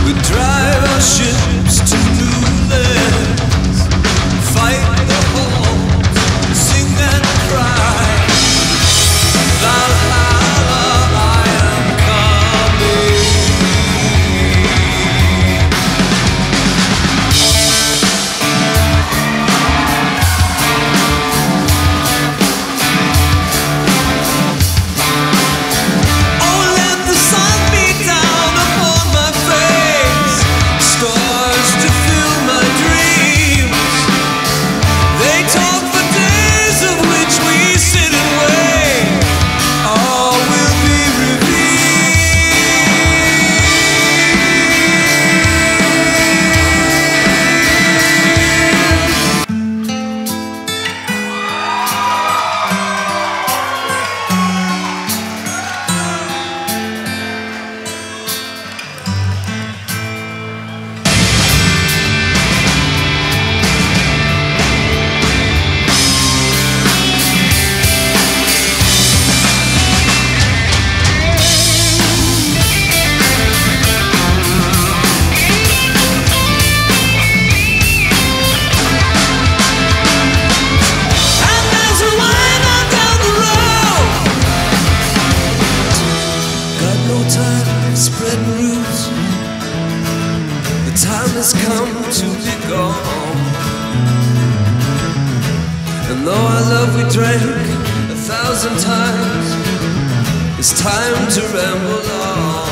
drive our ships to new lands, fight the hordes, sing and cry. Valhalla, I am coming. Oh, let the sun beat down upon my face, stars to fill my dreams. They talk for days of which we sit and wait. All will be spread roots. The time has come to be gone. And though our love we drank 1,000 times, it's time to ramble on.